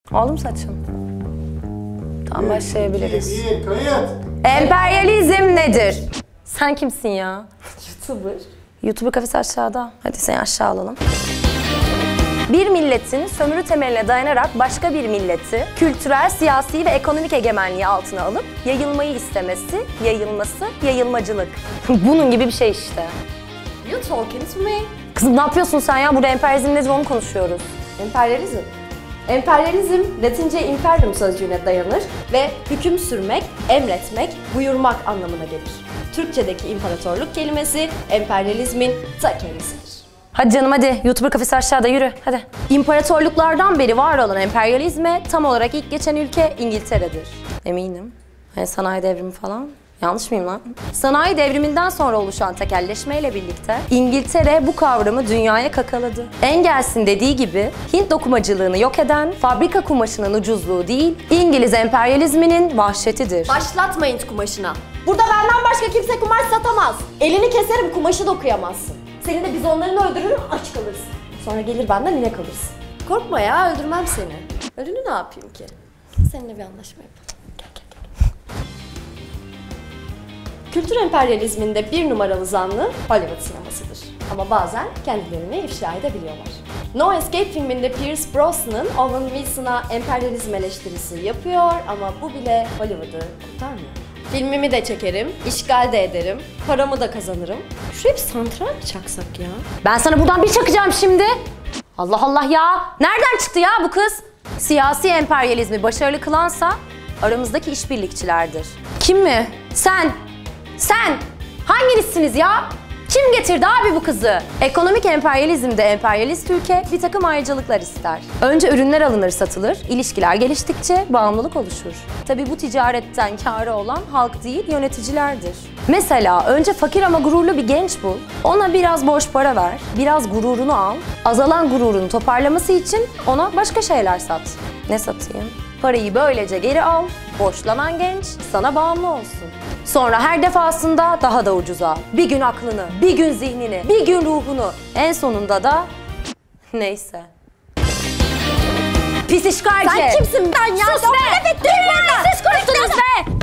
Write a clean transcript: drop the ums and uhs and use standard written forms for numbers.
Oldu mu saçım? Tamam, başlayabiliriz. Bir, kayıt. Emperyalizm nedir? Sen kimsin ya? YouTuber. YouTuber kafesi aşağıda. Hadi seni aşağı alalım. Bir milletin sömürü temeline dayanarak başka bir milleti kültürel, siyasi ve ekonomik egemenliği altına alıp yayılmayı istemesi, yayılması, yayılmacılık. Bunun gibi bir şey işte. You talking to me? Kızım ne yapıyorsun sen ya? Burada emperyalizm nedir onu konuşuyoruz. Emperyalizm. Emperyalizm, Latince imperium sözcüğüne dayanır ve hüküm sürmek, emretmek, buyurmak anlamına gelir. Türkçedeki imparatorluk kelimesi emperyalizmin ta kendisidir. Hadi canım hadi. YouTuber kafesi aşağıda yürü. Hadi. İmparatorluklardan beri var olan emperyalizme tam olarak ilk geçen ülke İngiltere'dir. Eminim. Yani sanayi devrimi falan. Yanlış mıyım lan? Sanayi devriminden sonra oluşan tekelleşmeyle birlikte İngiltere bu kavramı dünyaya kakaladı. Engels'in dediği gibi Hint dokumacılığını yok eden fabrika kumaşının ucuzluğu değil, İngiliz emperyalizminin vahşetidir. Başlatma Hint kumaşına. Burada benden başka kimse kumaş satamaz. Elini keserim, kumaşı dokuyamazsın. Seni de bizonlarını öldürürüm, aç kalırsın. Sonra gelir benden inek alırsın. Korkma ya, öldürmem seni. Ölünü ne yapayım ki? Seninle bir anlaşma yapalım. Kültür emperyalizminde bir numaralı zanlı Hollywood sinemasıdır. Ama bazen kendilerini ifşa edebiliyorlar. No Escape filminde Pierce Brosnan, Owen Wilson'a emperyalizm eleştirisi yapıyor ama bu bile Hollywood'u kurtarmıyor. Filmimi de çekerim, işgal de ederim, paramı da kazanırım. Şuraya bir santral mı çaksak ya? Ben sana buradan bir çakacağım şimdi. Allah Allah ya! Nereden çıktı ya bu kız? Siyasi emperyalizmi başarılı kılansa aramızdaki işbirlikçilerdir. Kim mi? Sen! Sen! Hanginizsiniz ya? Kim getirdi abi bu kızı? Ekonomik emperyalizmde emperyalist ülke bir takım ayrıcalıklar ister. Önce ürünler alınır satılır, ilişkiler geliştikçe bağımlılık oluşur. Tabii bu ticaretten kârı olan halk değil yöneticilerdir. Mesela önce fakir ama gururlu bir genç bul, ona biraz borç para ver, biraz gururunu al, azalan gururunu toparlaması için ona başka şeyler sat. Ne satayım? Parayı böylece geri al, borçlanan genç sana bağımlı olsun. Sonra her defasında daha da ucuza. Bir gün aklını, bir gün zihnini, bir gün ruhunu. En sonunda da neyse. Pis işgalci. Sen kimsin ben ya? Sus be! Siz konuştunuz be!